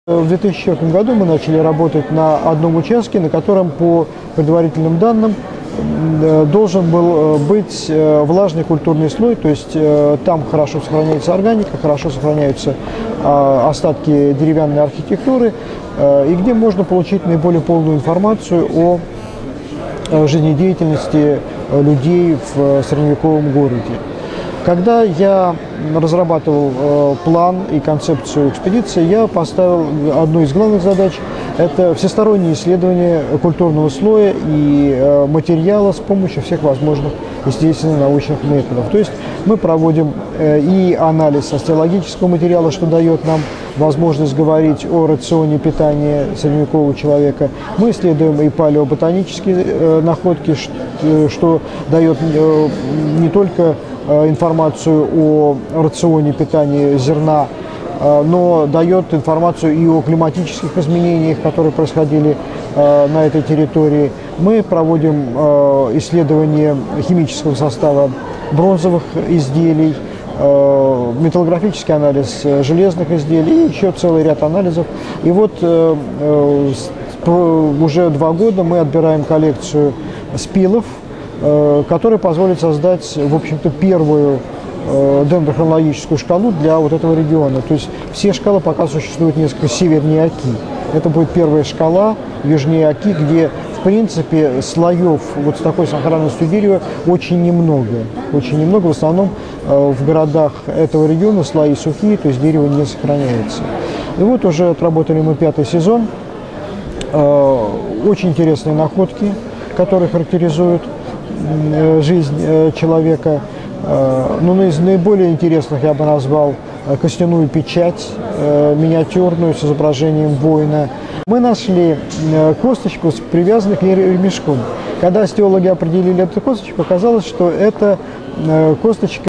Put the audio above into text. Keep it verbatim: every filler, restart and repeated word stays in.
В две тысячи четвёртом году мы начали работать на одном участке, на котором, по предварительным данным, должен был быть влажный культурный слой, то есть там хорошо сохраняется органика, хорошо сохраняются остатки деревянной архитектуры, и где можно получить наиболее полную информацию о жизнедеятельности людей в средневековом городе. Когда я разрабатывал э, план и концепцию экспедиции, я поставил одну из главных задач – это всестороннее исследование культурного слоя и э, материала с помощью всех возможных естественно-научных методов. То есть мы проводим э, и анализ остеологического материала, что дает нам возможность говорить о рационе питания средневекового человека. Мы исследуем и палеоботанические э, находки, что, что дает э, не только информацию о рационе питания зерна, но дает информацию и о климатических изменениях, которые происходили на этой территории. Мы проводим исследование химического состава бронзовых изделий, металлографический анализ железных изделий и еще целый ряд анализов. И вот уже два года мы отбираем коллекцию спилов, который позволит создать, в общем-то, первую э, дендрохронологическую шкалу для вот этого региона. То есть все шкалы пока существуют несколько севернее Оки. Это будет первая шкала южнее Оки, где, в принципе, слоев вот с такой сохранностью дерева очень немного. Очень немного. В основном э, в городах этого региона слои сухие, то есть дерево не сохраняется. И вот уже отработали мы пятый сезон. Э, очень интересные находки, которые характеризуют жизнь человека. Ну, из наиболее интересных я бы назвал костяную печать, миниатюрную, с изображением воина. Мы нашли косточку с привязанной к ней ремешком. Когда остеологи определили эту косточку, оказалось, что это косточка